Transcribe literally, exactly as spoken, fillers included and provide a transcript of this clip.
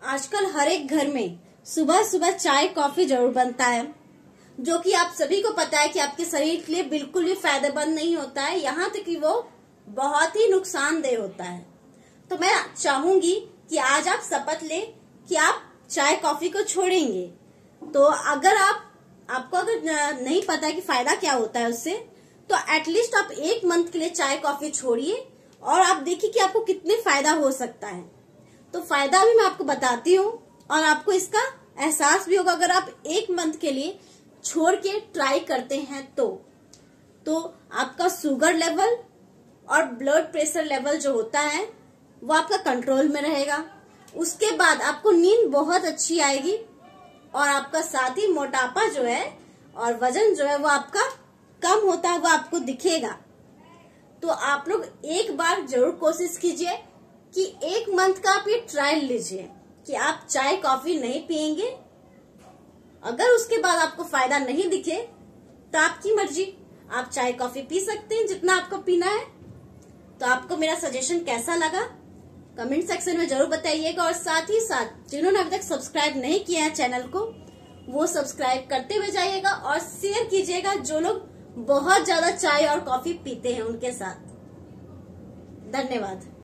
आजकल हर एक घर में सुबह सुबह चाय कॉफी जरूर बनता है, जो कि आप सभी को पता है कि आपके शरीर के लिए बिल्कुल भी फायदेमंद नहीं होता है, यहाँ तक कि वो बहुत ही नुकसानदेह होता है। तो मैं चाहूंगी कि आज आप शपथ लें कि आप चाय कॉफी को छोड़ेंगे। तो अगर आप आपको अगर नहीं पता कि फायदा क्या होता है उससे, तो एटलीस्ट आप एक मंथ के लिए चाय कॉफी छोड़िए और आप देखिए कि आपको कितने फायदा हो सकता है। तो फायदा भी मैं आपको बताती हूँ और आपको इसका एहसास भी होगा अगर आप एक मंथ के लिए छोड़ के ट्राई करते हैं तो तो आपका शुगर लेवल और ब्लड प्रेशर लेवल जो होता है वो आपका कंट्रोल में रहेगा। उसके बाद आपको नींद बहुत अच्छी आएगी और आपका साथ ही मोटापा जो है और वजन जो है वो आपका कम होता है वो आपको दिखेगा। तो आप लोग एक बार जरूर कोशिश कीजिए कि एक मंथ का आप ये ट्रायल लीजिए कि आप चाय कॉफी नहीं पिएंगे। अगर उसके बाद आपको फायदा नहीं दिखे तो आपकी मर्जी, आप चाय कॉफी पी सकते हैं जितना आपको पीना है। तो आपको मेरा सजेशन कैसा लगा कमेंट सेक्शन में जरूर बताइएगा और साथ ही साथ जिन्होंने अभी तक सब्सक्राइब नहीं किया है चैनल को वो सब्सक्राइब करते हुए जाइएगा और शेयर कीजिएगा जो लोग बहुत ज्यादा चाय और कॉफी पीते हैं उनके साथ। धन्यवाद।